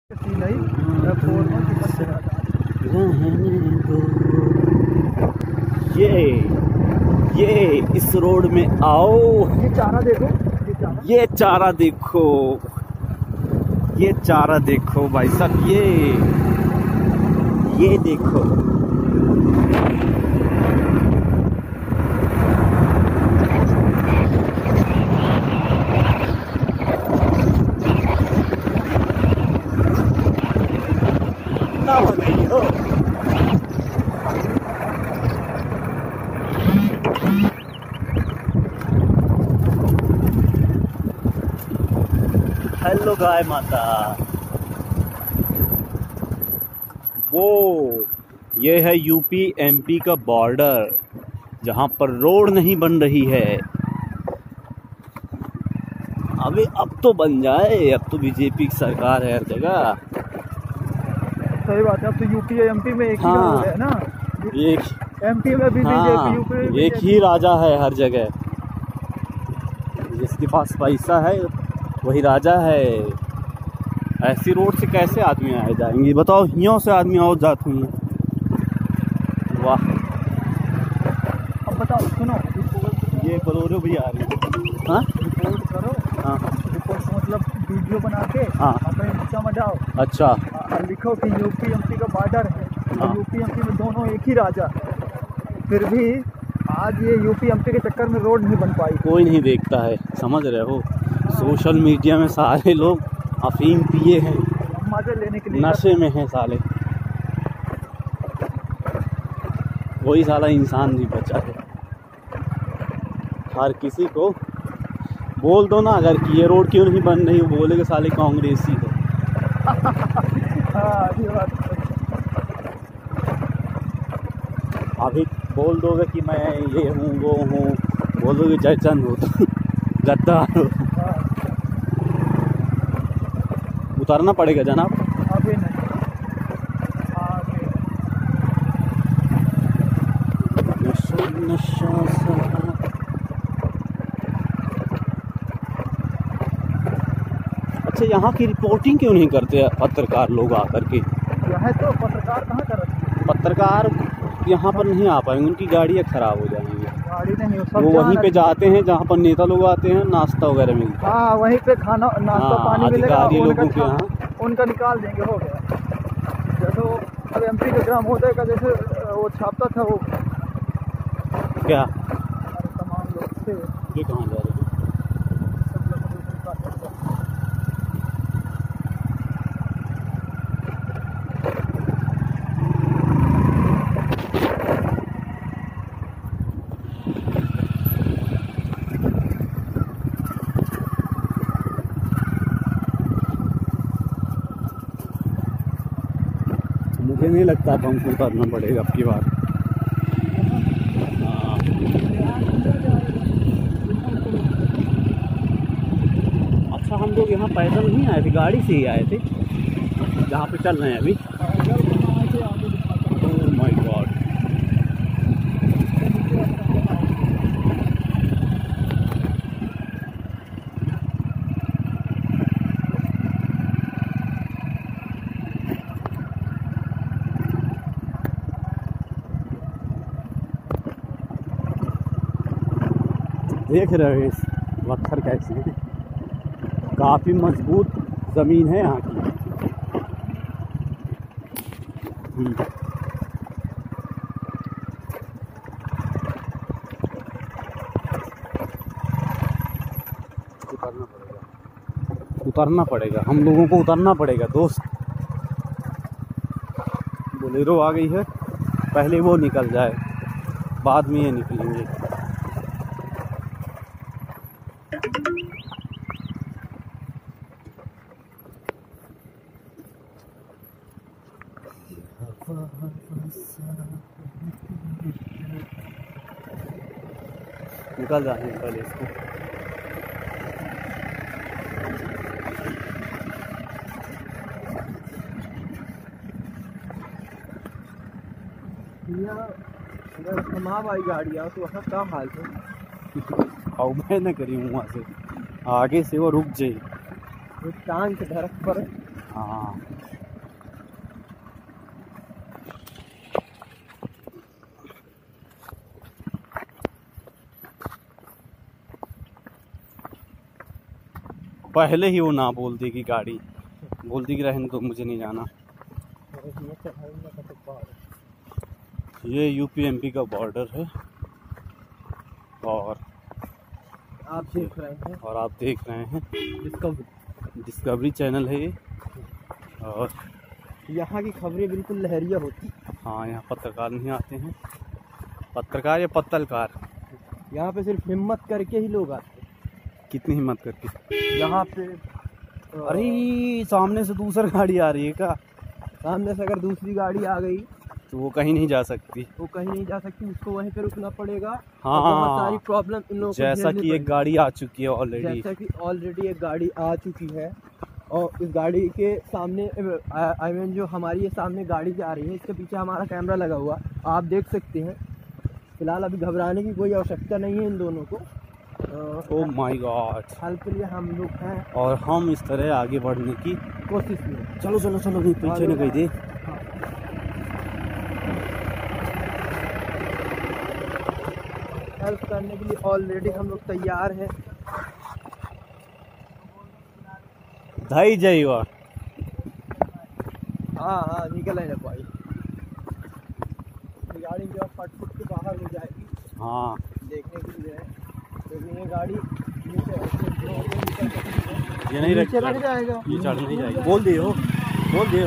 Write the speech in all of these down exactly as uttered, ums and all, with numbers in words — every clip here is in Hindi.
ये ये इस रोड में आओ। ये चारा देखो, ये चारा ये चारा देखो, ये चारा देखो भाई साहब, ये ये देखो। हेलो गाय माता। वो ये है यूपी एमपी का बॉर्डर, जहाँ पर रोड नहीं बन रही है। अबे अब तो बन जाए, अब तो बीजेपी की सरकार है हर जगह। सही बात है, अब तो यूपी एमपी में एक हाँ, ही है ना। एक एमपी में भी हाँ, बीजेपी, यूपी में एक ही राजा है हर जगह। जिसके पास पैसा है वही राजा है। ऐसी रोड से कैसे आदमी आए जाएंगे बताओ? यहाँ से आदमी आओ जात हुई। वाह। अब बताओ, सुनो, ये बोलोरो भी आ रही है। हाँ रिपोर्ट करो। हाँ रिपोर्ट मतलब वीडियो बना के हाँ अपने इंस्टा में डालो। अच्छा, और लिखो कि यूपी एमपी का बॉर्डर है। हाँ। यूपी एमपी में दोनों एक ही राजा है, फिर भी आज ये यूपी एमपी के चक्कर में रोड नहीं बन पाई। कोई नहीं देखता है, समझ रहे हो? सोशल मीडिया में सारे लोग अफीम पिए हैं, मजे लेने के लिए नशे में हैं साले। कोई साला इंसान नहीं बचा है। हर किसी को बोल दो ना अगर कि ये रोड क्यों नहीं बन रही, बोलेगे साले कांग्रेसी है। हाँ, ये बात है। अभी बोल दोगे कि मैं ये हूँ वो हूँ, बोल दोगे जयचंद हो तो गद्दार हो। उतारना पड़ेगा जनाब। अभी नहीं, आगे। नशा नशा सा। अच्छा, यहाँ की रिपोर्टिंग क्यों नहीं करते पत्रकार लोग आकर के? यह तो पत्रकार कहाँ कर रहे हैं? पत्रकार यहाँ पर नहीं आ पाएंगे, उनकी गाड़ियाँ खराब हो जाएंगी। गाड़ी नहीं हो, सब वो वहीं जाना- पे जाते हैं जहाँ पर नेता लोग आते हैं, नाश्ता वगैरह मिलता है। हाँ, वहीं पे खाना नाश्ता हाँ, पानी मिलेगा, अधिकारी उनका लोगों के खा- यहाँ। उनका निकाल देंगे, हो गया। जैसे वो अब एमपी के ग्राम होता का जैसे वो छापता था वो क्या तमाम लोग थे। ये कहाँ जा रहे हैं? सब लोग उनका करता था। मुझे नहीं लगता अब हमको उतारना पड़ेगा अब की बार। हाँ। अच्छा, हम लोग यहाँ पैदल नहीं आए थे, गाड़ी से ही आए थे जहाँ पे चल रहे हैं अभी। Oh my god. देख रहे हो इस पत्थर कैसी है, काफी मजबूत जमीन है यहाँ की। उतरना पड़ेगा, उतरना पड़ेगा, हम लोगों को उतरना पड़ेगा दोस्त। बोलेरो आ गई है, पहले वो निकल जाए, बाद में ये निकलेंगे। निकल जाने पहले इसको। अगर कमाब आई गाड़ी आओ तो वहाँ का हाल है? और मैं न करी हूँ वहाँ से आगे से वो रुक जाए, टांग के धड़क पर हाँ पहले ही वो ना बोल दी कि गाड़ी बोलती कि रहने दो, मुझे नहीं जाना। ये यूपी एमपी का बॉर्डर है और आप देख रहे हैं और आप देख रहे हैं डिस्कवरी डिस्कवरी चैनल है ये। और यहाँ की खबरें बिल्कुल लहरिया होती। हाँ, यहाँ पत्रकार नहीं आते हैं, पत्रकार या पत्तलकार, यहाँ पे सिर्फ हिम्मत करके ही लोग आते हैं। कितनी हिम्मत करके। यहाँ पे अरे सामने से दूसरी गाड़ी आ रही है क्या? सामने से अगर दूसरी गाड़ी आ गई तो वो कहीं नहीं जा सकती। वो कहीं नहीं जा सकती, उसको वहीं पे रुकना पड़ेगा। हाँ, बहुत सारी प्रॉब्लम इन लोगों को जैसा झेलनी कि एक गाड़ी आ चुकी है ऑलरेडी। जैसा कि ऑलरेडी एक गाड़ी आ चुकी है और इस गाड़ी के सामने आई मीन जो हमारी ये सामने गाड़ी जा रही है, इसके पीछे हमारा कैमरा लगा हुआ, आप देख सकते हैं। फिलहाल अभी घबराने की कोई आवश्यकता नहीं है इन दोनों को। ओह माय गॉड। हाल के लिए हम लोग हैं और हम इस तरह आगे बढ़ने की कोशिश में। चलो चलो चलो, नहीं पीछे न गई दे। हेल्प करने के लिए ऑलरेडी हम लोग तैयार हैं। धाई जाइए। हाँ हाँ निकल है भाई, गाड़ी जो फट फुट के बाहर हो जाएगी। हाँ देखने के लिए क्योंकि ये गाड़ी नीचे ये नहीं रख नीचे रख जाएगा, ये चढ़ नहीं जाएगी। बोल दियो बोल दियो।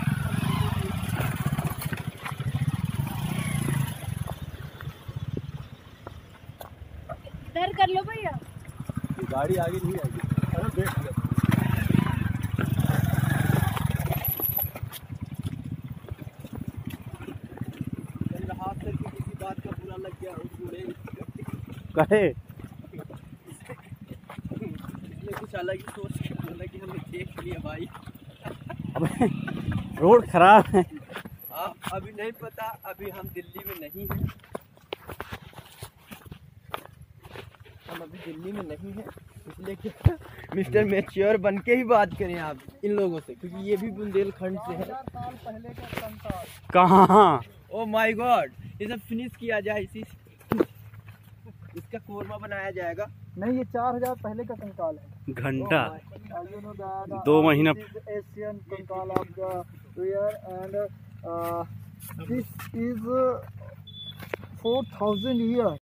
डर कर लो भैया, ये गाड़ी आगे नहीं आएगी। अरे बैठ गया। हाथ से किसी बात का बुरा लग गया कहे इसने कुछ अलग ही सोच के बोला कि हमें देख लिया भाई। अबे रोड खराब है। आप अभी नहीं पता, अभी हम दिल्ली में नहीं हैं, हम अभी दिल्ली में नहीं हैं, इसलिए कि मिस्टर मैच्योर बन के ही बात करें आप इन लोगों से, क्योंकि ये भी बुंदेलखंड से है। कहाँ? ओ माय गॉड, इसे फिनिश किया जाए, इसी इसका कोरमा बनाया जाएगा। नहीं, ये चार हजार पहले का कंकाल है। घंटा दो महीना एशियन कंकाल of the year and this is four thousand year